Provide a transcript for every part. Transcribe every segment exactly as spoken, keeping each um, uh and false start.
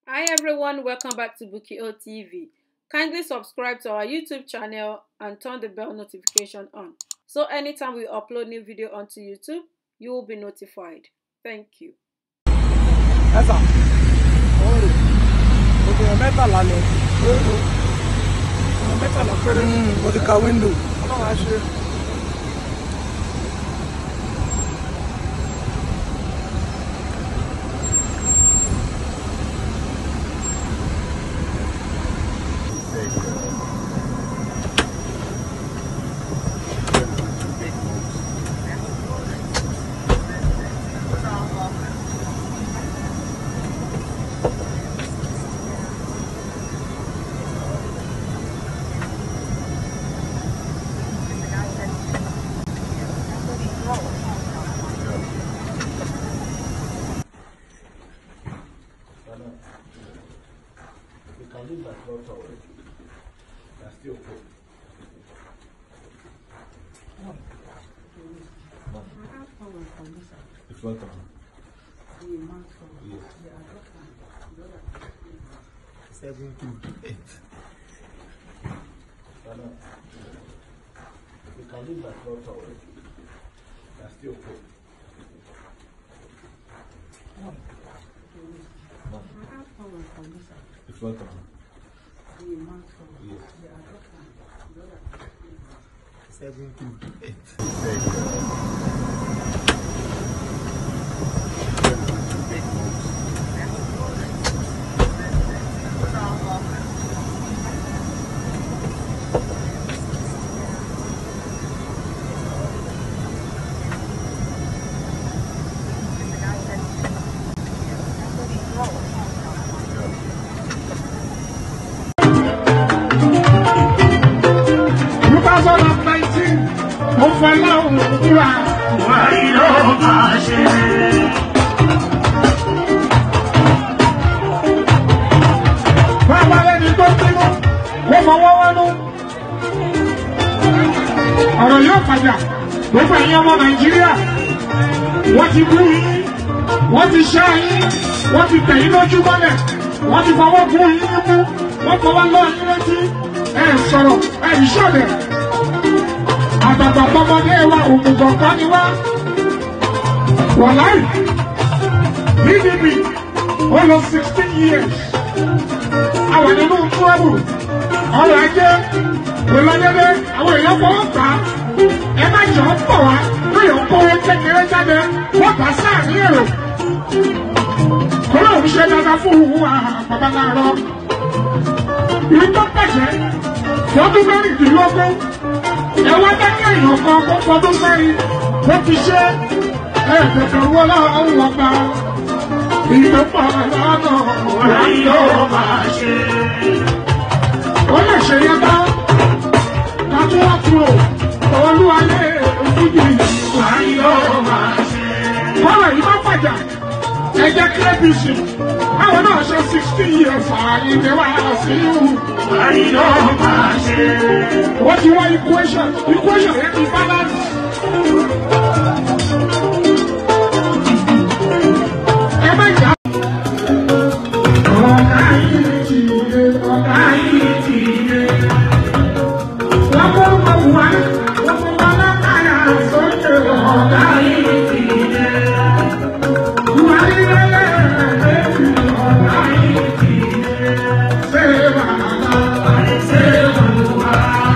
Hi everyone, welcome back to Bookie O T V. Kindly subscribe to our YouTube channel and turn the bell notification on. So anytime we upload new video onto YouTube, you will be notified. Thank you. Essa. Oi. Eu tenho meta lá, né? Eu meta lá, pera. Hum, vou ficar window. Não acho. You can leave that cloth away. That's still cool. The front one. Yes. Seven to eight. You can leave that cloth away. That's still cool. The front one. Yes. Seven to eight. twenty nineteen, mo fẹ́ láwọn òwúrà wà ìlú máa ṣe. Bàbá lẹ́ni tó bínú, kó fọwọ́ wánú. Ọ̀rọ̀ yóò padà, gbogbo ẹ̀yin ọmọ Nàìjíríà, wọ́n ti bú yín, wọ́n ti ṣá yín, wọ́n ti tẹ̀ yín lójú mọ́lẹ̀, wọ́n ti fọwọ́ bú yín nímú, wọ́n fọwọ́ lọ́ yín létí, ẹ̀ sọ̀rọ̀, ẹ̀ ìṣọ̀lẹ̀. Àtàgbà bọ́mọdé wa òmùgọ̀ kan ni wá. Wàláì, P D P ó lọ sixteen years. Àwọn nínú túwọ́bù, ọrọ̀ ajé, ìlọ́dẹ́dẹ́, àwọn èèyàn fọwọ́ gbà á. Ẹ má jọ ń bọ̀ wá, lóyè ń kówó kékeré jáde, wọ́n bá sáàrin èrò. Kọ́lá òun ṣe dáadáa fún òun àbàbà láàárọ̀. Ìlú tó pẹ̀sẹ̀, fọ́dún mẹ́rìndínlógún. Ẹ wá dákẹ́ èèyàn kan kó fọdún mẹ́rin bó ti ṣe ẹ̀ẹ́dẹ̀gbẹ̀rún wọ́n láwọn wọ̀ gbà. Ìjọba lọ́nà ọ̀rẹ́ yóò máa ṣe. Ó lè ṣe yẹn bá Kàtúwàtúrò olúwalé òfújì ìwà yóò máa ṣe. Bọ́lá yìí má fàjà ẹ̀jẹ̀ kírẹ́bìsì àwọn náà ṣe sixty years àyìnbó wá sí ìwà yóò máa ṣe. What do you want equation? Equation yẹn ti balance. Ẹ má jà. Ọ̀gá yìí ti yé, ọ̀gá yìí ti yé. Lọ́kọ́ mọ̀ wá, lọ́kọ́ wá lákàyà sókè. Ọ̀gá yìí ti yé. Wà á yẹ lẹ́yìn ọ̀gá yìí ti yé. Ṣé bàbá ṣe wà?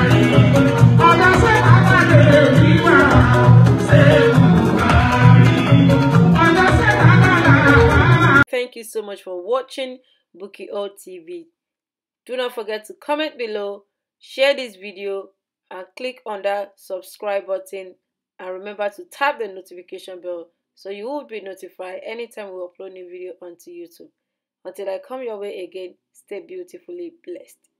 Thank you so much for watching Bookie O T V. Do not forget to comment below, share this video, and click on that subscribe button. And remember to tap the notification bell so you will be notified anytime we upload new video onto YouTube. Until I come your way again, stay beautifully blessed.